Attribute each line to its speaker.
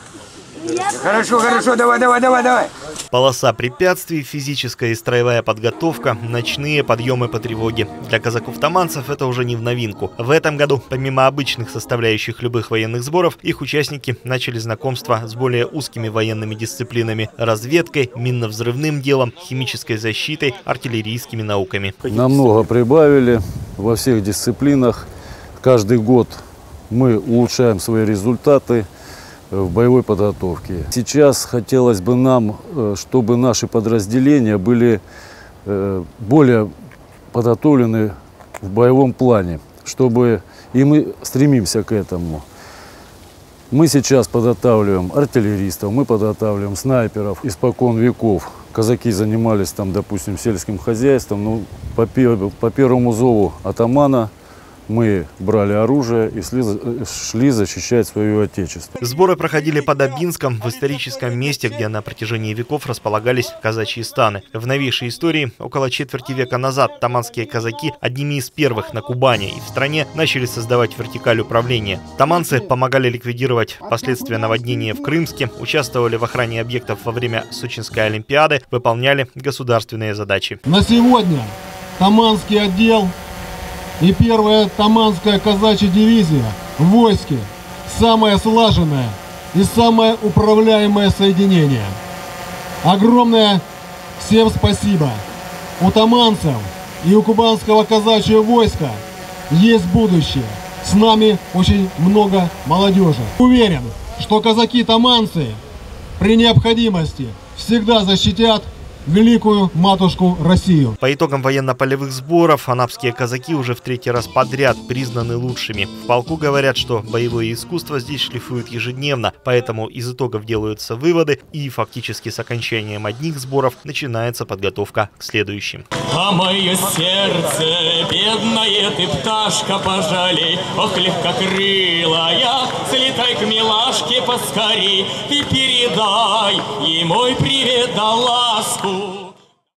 Speaker 1: Хорошо, хорошо, давай.
Speaker 2: Полоса препятствий, физическая и строевая подготовка, ночные подъемы по тревоге. Для казаков-таманцев это уже не в новинку. В этом году, помимо обычных составляющих любых военных сборов, их участники начали знакомство с более узкими военными дисциплинами – разведкой, минно-взрывным делом, химической защитой, артиллерийскими науками.
Speaker 3: Намного прибавили во всех дисциплинах. Каждый год мы улучшаем свои результаты в боевой подготовке. Сейчас хотелось бы нам, чтобы наши подразделения были более подготовлены в боевом плане, и мы стремимся к этому. Мы сейчас подготавливаем артиллеристов, мы подготавливаем снайперов. Испокон веков казаки занимались там, допустим, сельским хозяйством. Но по первому зову атамана мы брали оружие и шли защищать свое отечество.
Speaker 2: Сборы проходили под Обинском, в историческом месте, где на протяжении веков располагались казачьи станы. В новейшей истории, около четверти века назад, таманские казаки одними из первых на Кубани и в стране начали создавать вертикаль управления. Таманцы помогали ликвидировать последствия наводнения в Крымске, участвовали в охране объектов во время Сочинской олимпиады, выполняли государственные задачи.
Speaker 4: На сегодня Таманский отдел и первая Таманская казачья дивизия в войске самое слаженное и самое управляемое соединение. Огромное всем спасибо. У таманцев и у кубанского казачьего войска есть будущее. С нами очень много молодежи. Уверен, что казаки-таманцы при необходимости всегда защитят великую матушку Россию.
Speaker 2: По итогам военно-полевых сборов анапские казаки уже в третий раз подряд признаны лучшими. В полку говорят, что боевое искусство здесь шлифуют ежедневно, поэтому из итогов делаются выводы, и фактически с окончанием одних сборов начинается подготовка к следующим.
Speaker 5: А мое сердце, бедная ты пташка, пожалей, ох, легкокрылая, слетай к милашке поскорей и передай ей мой привет да ласку.